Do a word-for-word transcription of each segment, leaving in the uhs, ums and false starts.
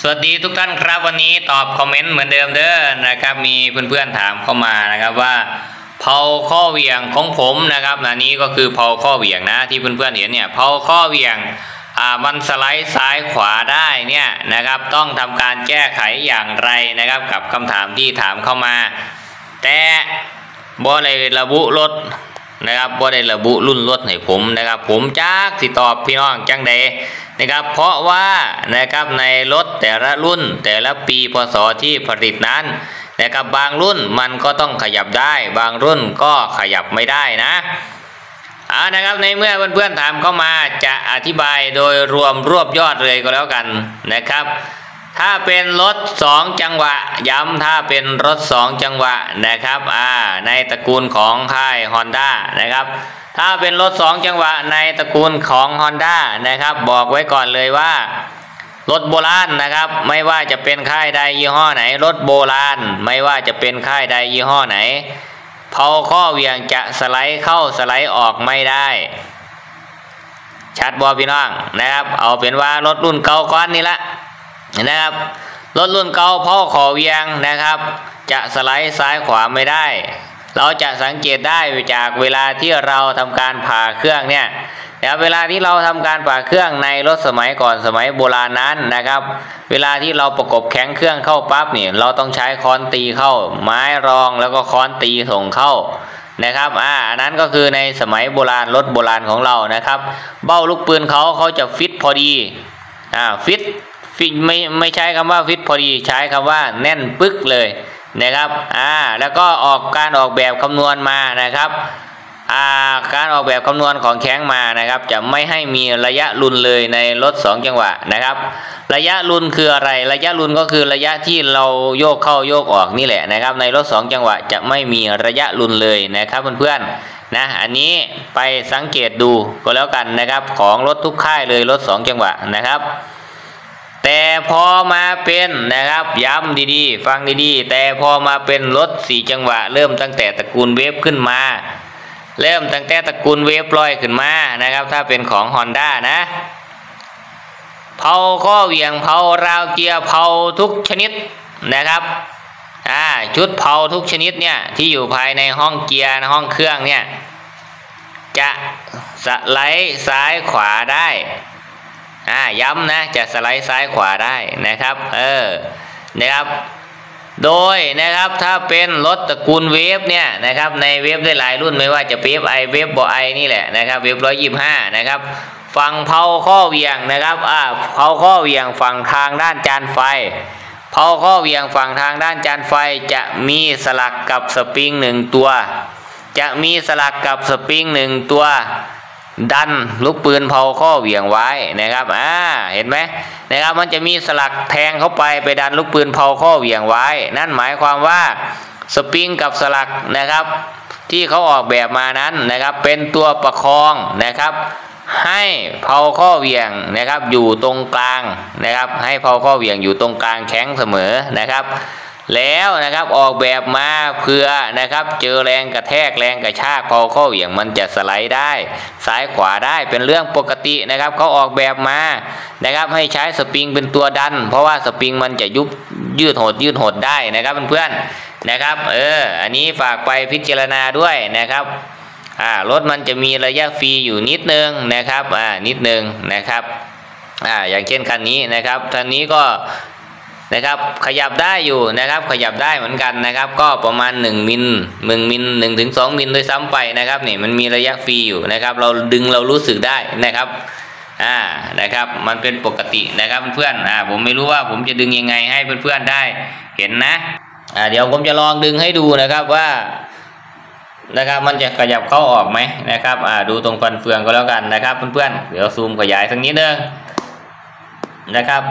สวัสดีทุกท่านครับวันนี้ตอบคอมเมนต์เหมือนเดิมเด้อนะครับมีเพื่อนๆถามเข้ามานะครับว่าเผาข้อเหวี่ยงของผมนะครับนะนี้ก็คือเผาข้อเหวี่ยงนะที่เพื่อนๆเห็นเนี่ยเผาข้อเหวี่ยงอ่ามันสไลด์ซ้ายขวาได้เนี่ยนะครับต้องทำการแก้ไขอย่างไรนะครับกับคำถามที่ถามเข้ามาแต่บ่ได้ระบุรถนะครับบ่ได้ระบุรุ่นรถให้ผมนะครับผมจักสิตอบพี่น้องจังใดนะครับเพราะว่านะครับในรถแต่ละรุ่นแต่ละปีพศที่ผลิตนั้นนะครับบางรุ่นมันก็ต้องขยับได้บางรุ่นก็ขยับไม่ได้นะอ่านะครับในเมื่อเพื่อนๆถามเข้ามาจะอธิบายโดยรวมรวบยอดเลยก็แล้วกันนะครับถ้าเป็นรถสองจังหวะย้ำถ้าเป็นรถสองจังหวะนะครับอ่าในตระกูลของค่าย Honda นะครับถ้าเป็นรถสองจังหวะในตระกูลของ Honda นะครับบอกไว้ก่อนเลยว่ารถโบราณนะครับไม่ว่าจะเป็นค่ายใดยี่ห้อไหนรถโบราณไม่ว่าจะเป็นค่ายใดยี่ห้อไหนเผาข้อเหวี่ยงจะสไลด์เข้าสไลด์ออกไม่ได้ชัดบอพี่น้องนะครับเอาเป็นว่ารถรุ่นเก่าก้อนนี่ละนะครับรถรุ่นเก่าเผาข้อเหวี่ยงนะครับจะสไลด์ซ้ายขวาไม่ได้เราจะสังเกตได้จากเวลาที่เราทำการผ่าเครื่องเนี่ยแต่เวลาที่เราทำการผ่าเครื่องในรถสมัยก่อนสมัยโบราณนั้นนะครับเวลาที่เราประกบแข็งเครื่องเข้าปั๊บเนี่ยเราต้องใช้ค้อนตีเข้าไม้รองแล้วก็ค้อนตีส่งเข้านะครับอ่าอันนั้นก็คือในสมัยโบราณรถโบราณของเรานะครับเบ้าลูกปืนเขาเขาจะฟิตพอดีอ่าฟิตฟิตไม่ไม่ใช้คำว่าฟิตพอดีใช้คำว่าแน่นปึ๊กเลยนะครับอ่าแล้วก็ออกการออกแบบคำนวณมานะครับอ่าการออกแบบคำนวณของแข้งมานะครับจะไม่ให้มีระยะรุนเลยในรถสองจังหวะนะครับระยะรุนคืออะไรระยะรุนก็คือระยะที่เราโยกเข้าโยกออกนี่แหละนะครับในรถสองจังหวะจะไม่มีระยะรุนเลยนะครับเพื่อนๆนะอันนี้ไปสังเกตดูก็แล้วกันนะครับของรถทุกค่ายเลยรถสองจังหวะนะครับแต่พอมาเป็นนะครับย้ำดีๆฟังดีๆแต่พอมาเป็นรถสี่จังหวะเริ่มตั้งแต่ตระกูลเวฟขึ้นมาเริ่มตั้งแต่ตระกูลเวฟลอยขึ้นมานะครับถ้าเป็นของ Honda นะเผาข้อเหวี่ยงเผาราวเกียร์เผาทุกชนิดนะครับอ่าชุดเผาทุกชนิดเนี่ยที่อยู่ภายในห้องเกียร์ห้องเครื่องเนี่ยจะสไลด์ซ้ายขวาได้อ่าย้ำนะจะสไลด์ซ้ายขวาได้นะครับเออนะครับโดยนะครับถ้าเป็นรถตระกูลเวฟเนี่ยนะครับในเวฟได้หลายรุ่นไม่ว่าจะเวฟไอเวฟบอไอนี่แหละนะครับเวฟร้อยยี่สิบห้านะครับฝั่งเผาข้อเหวี่ยงนะครับอ่าเผาข้อเหวี่ยงฝั่งทางด้านจานไฟเผาข้อเหวี่ยงฝั่งทางด้านจานไฟจะมีสลักกับสปริงหนึ่งตัวจะมีสลักกับสปริงหนึ่งตัวดันลูกปืนเผาข้อเหวี่ยงไว้นะครับอ่าเห็นไหมนะครับมันจะมีสลักแทงเข้าไปไปดันลูกปืนเผาข้อเหวี่ยงไว้นั่นหมายความว่าสปริงกับสลักนะครับที่เขาออกแบบมานั้นนะครับเป็นตัวประคองนะครับให้เผาข้อเหวี่ยงนะครับอยู่ตรงกลางนะครับให้เผาข้อเหวี่ยงอยู่ตรงกลางแข็งเสมอนะครับแล้วนะครับออกแบบมาเพื่อนะครับเจอแรงกระแทกแรงกระชากเผาข้อเหวี่ยงมันจะสไลด์ได้ซ้ายขวาได้เป็นเรื่องปกตินะครับเขาออกแบบมานะครับให้ใช้สปริงเป็นตัวดันเพราะว่าสปริงมันจะยุบยืดหดยืดหดได้นะครับเพื่อนๆนะครับเอออันนี้ฝากไปพิจารณาด้วยนะครับอ่ารถมันจะมีระยะฟรีอยู่นิดนึงนะครับอ่านิดนึงนะครับอ่าอย่างเช่นคันนี้นะครับคันนี้ก็นะครับขยับได้อยู่นะครับขยับได้เหมือนกันนะครับก็ประมาณหนึ่งมิลหนึ่งมิลหนึ่งถึงสองมิลโดยซ้ำไปนะครับนี่มันมีระยะฟรีอยู่นะครับเราดึงเรารู้สึกได้นะครับอ่านะครับมันเป็นปกตินะครับเพื่อนอ่าผมไม่รู้ว่าผมจะดึงยังไงให้เพื่อนๆได้เห็นนะอ่าเดี๋ยวผมจะลองดึงให้ดูนะครับว่านะครับมันจะขยับเข้าออกไหมนะครับอ่าดูตรงฟันเฟืองก็แล้วกันนะครับเพื่อนๆเดี๋ยวซูมขยายสักนิดนึงนะครับ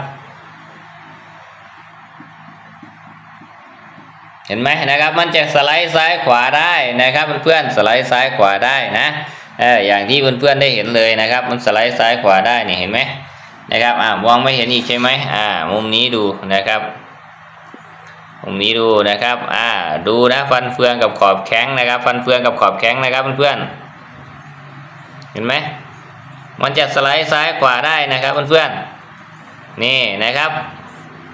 เห็นไหมนะครับมันจะสไลด์ซ้ายขวาได้นะครับเพื่อนๆสไลด์ซ้ายขวาได้นะเอออย่างที่เพื่อนๆได้เห็นเลยนะครับมันสไลด์ซ้ายขวาได้นี่เห็นไหมนะครับอ่ามองไม่เห็นอีกใช่ไหมอ่ามุมนี้ดูนะครับมุมนี้ดูนะครับอ่าดูนะฟันเฟืองกับขอบแข็งนะครับฟันเฟืองกับขอบแข็งนะครับเพื่อนๆเห็นไหมมันจะสไลด์ซ้ายขวาได้นะครับเพื่อนๆนี่นะครับ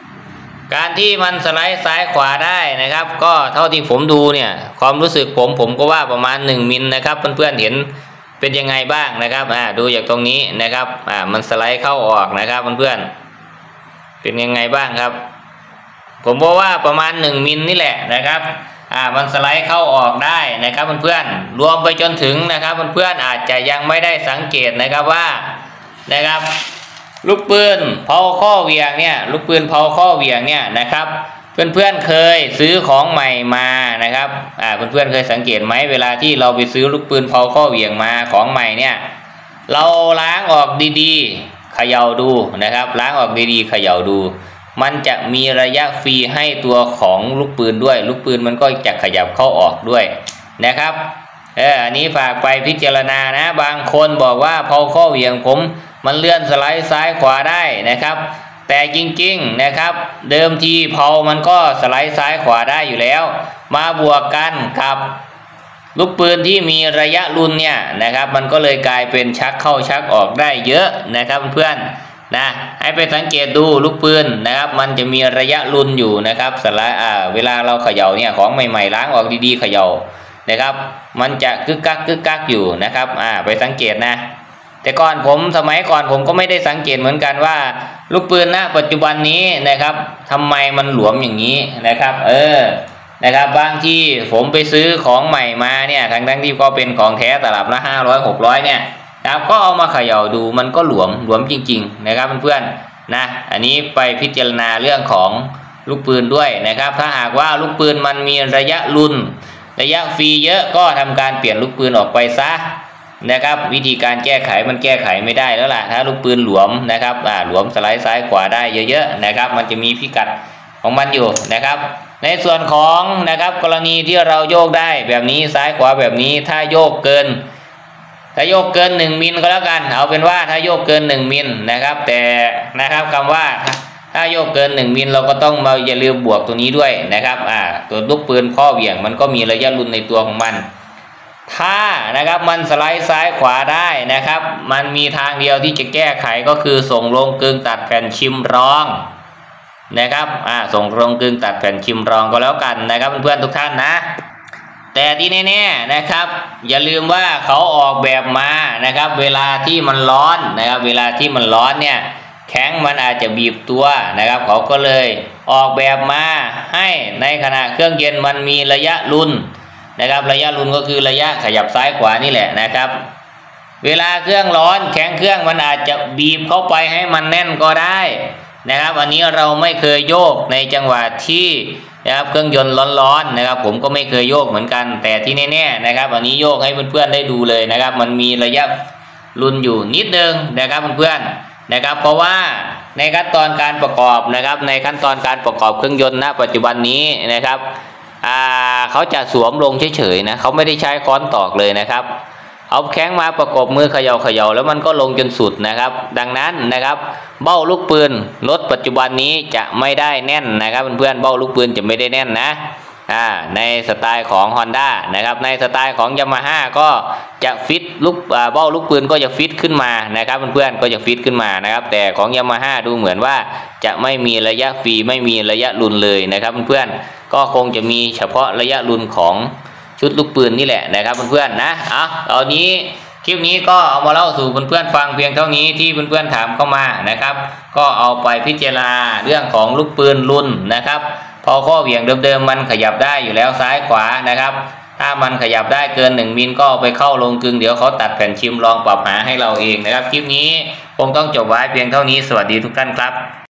การที่มันสไลด์ซ้ายขวาได้นะครับก็เท่าที่ผมดูเนี่ยความรู้สึกผมผมก็ว่าประมาณหนึ่งมิลนะครับเพื่อนๆเห็นเป็นยังไงบ้างนะครับอ่าดูจากตรงนี้นะครับอ่ามันสไลด์เข้าออกนะครับเพื่อนๆเป็นยังไงบ้างครับผมบอกว่าประมาณหนึ่งมิลนี่แหละนะครับอ่ามันสไลด์เข้าออกได้นะครับเพื่อนๆรวมไปจนถึงนะครับเพื่อนๆอาจจะยังไม่ได้สังเกตนะครับว่านะครับลูกปืนเผาข้อเหวี่ยงเนี่ยลูกปืนเผาข้อเหวี่ยงเนี่ยนะครับเพื่อนๆเคยซื้อของใหม่มานะครับอ่าเพื่อนๆเคยสังเกตไหมเวลาที่เราไปซื้อลูกปืนเผาข้อเหวี่ยงมาของใหม่เนี่ยเราล้างออกดีๆเขย่าดูนะครับล้างออกดีๆเขย่าดูมันจะมีระยะฟรีให้ตัวของลูกปืนด้วยลูกปืนมันก็จะขยับเข้าออกด้วยนะครับเอออันนี้ฝากไปพิจารณานะบางคนบอกว่าเผาข้อเหวี่ยงผมมันเลื่อนสไลด์ซ้ายขวาได้นะครับแต่จริงๆนะครับเดิมทีเผามันก็สไลด์ซ้ายขวาได้อยู่แล้วมาบวกกันกับลูกปืนที่มีระยะรุนเนี่ยนะครับมันก็เลยกลายเป็นชักเข้าชักออกได้เยอะนะครับเพื่อนนะให้ไปสังเกตดูลูกปืนนะครับมันจะมีระยะรุนอยู่นะครับสไลด์อ่าเวลาเราเขย่าเนี่ยของใหม่ๆล้างออกดีๆเขย่านะครับมันจะกึกกักกึกกักอยู่นะครับอ่าไปสังเกตนะแต่ก่อนผมสมัยก่อนผมก็ไม่ได้สังเกตเหมือนกันว่าลูกปืนณปัจจุบันนี้นะครับทำไมมันหลวมอย่างนี้นะครับเออนะครับบางที่ผมไปซื้อของใหม่มาเนี่ยทั้งทั้งที่ก็เป็นของแท้ตลับละห้าร้อยหกร้อยเนี่ยครับก็เอามาเขย่าดูมันก็หลวมหลวมจริงๆนะครับเพื่อนๆนะอันนี้ไปพิจารณาเรื่องของลูกปืนด้วยนะครับถ้าหากว่าลูกปืนมันมีระยะรุนระยะฟรีเยอะก็ทำการเปลี่ยนลูกปืนออกไปซะนะครับวิธีการแก้ไขมันแก้ไขไม่ได้แล้วล่ะถ้าลูกปืนหลวมนะครับอ่าหลวมสไลด์ซ้ายขวาได้เยอะๆนะครับมันจะมีพิกัดของมันอยู่นะครับในส่วนของนะครับกรณีที่เราโยกได้แบบนี้ซ้ายขวาแบบนี้ถ้าโยกเกินถ้าโยกเกินหนึ่งมิลก็แล้วกันเอาเป็นว่าถ้าโยกเกินหนึ่งมิลนะครับแต่นะครับคำว่าถ้าโยกเกินหนึ่งมิลเราก็ต้องมาอย่าลืมบวกตัวนี้ด้วยนะครับอ่าตัวลูกปืนข้อเหวี่ยงมันก็มีระยะรุนในตัวของมันถ้านะครับมันสไลด์ซ้ายขวาได้นะครับมันมีทางเดียวที่จะแก้ไขก็คือส่งลงกึ่งตัดแผ่นชิมรองนะครับอ่าส่งลงกึ่งตัดแผ่นชิมรองก็แล้วกันนะครับเพื่อนๆทุกท่านนะแต่ที่แน่ๆนะครับอย่าลืมว่าเขาออกแบบมานะครับเวลาที่มันร้อนนะครับเวลาที่มันร้อนเนี่ยแข็งมันอาจจะบีบตัวนะครับเขาก็เลยออกแบบมาให้ในขณะเครื่องเย็นมันมีระยะรุนนะครับระยะรุนก็คือระยะขยับซ้ายขวานี่แหละนะครับเวลาเครื่องร้อนแข็งเครื่องมันอาจจะบีบเข้าไปให้มันแน่นก็ได้นะครับอันนี้เราไม่เคยโยกในจังหวะที่นะครับเครื่องยนต์ร้อนๆนะครับผมก็ไม่เคยโยกเหมือนกันแต่ที่แน่ๆนะครับอันนี้โยกให้เพื่อนๆได้ดูเลยนะครับมันมีระยะรุนอยู่นิดนึงนะครับเพื่อนๆนะครับเพราะว่าในขั้นตอนการประกอบนะครับในขั้นตอนการประกอบเครื่องยนต์ณปัจจุบันนี้นะครับอ่าเขาจะสวมลงเฉยๆนะเขาไม่ได้ใช้ค้อนตอกเลยนะครับเอาแข้งมาประกบมือเขย่าเขย่าแล้วมันก็ลงจนสุดนะครับดังนั้นนะครับเบ้าลูกปืนรถปัจจุบันนี้จะไม่ได้แน่นนะครับเพื่อนๆเบ้าลูกปืนจะไม่ได้แน่นนะอ่าในสไตล์ของ Honda นะครับในสไตล์ของ Yamaha ก็จะฟิตลูกอ่าเบ้าลูกปืนก็จะฟิตขึ้นมานะครับเพื่อนๆก็จะฟิตขึ้นมานะครับแต่ของ Yamaha ดูเหมือนว่าจะไม่มีระยะฟรีไม่มีระยะรุนเลยนะครับเพื่อนๆก็คงจะมีเฉพาะระยะรุนของชุดลูกปืนนี่แหละนะครับเพื่อนๆนะเอาตอนนี้คลิปนี้ก็เอามาเล่าสู่เพื่อนๆฟังเพียงเท่านี้ที่เพื่อนๆถามเข้ามานะครับก็เอาไปพิจารณาเรื่องของลูกปืนรุนนะครับพอข้อเหวี่ยงเดิมๆมันขยับได้อยู่แล้วซ้ายขวานะครับถ้ามันขยับได้เกินหนึ่งมิลก็ไปเข้าลงกึ่งเดี๋ยวเขาตัดแผ่นชิมลองปรับหาให้เราเองนะครับคลิปนี้คงต้องจบไว้เพียงเท่านี้สวัสดีทุกท่านครับ